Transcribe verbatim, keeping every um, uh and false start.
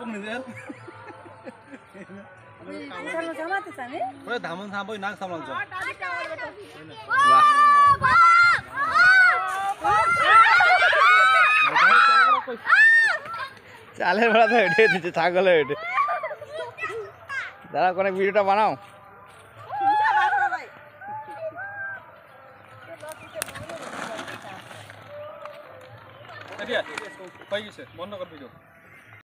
কম নিজের জমাতে চানি ওরে ধামন সামবই নাক সামলান যা চালের বেলা তো হেঁটে দিচ্ছে ছাগলে হেঁটে দাঁড়া কোনো ভিডিওটা বানাও বন্ধ কর ভিডিও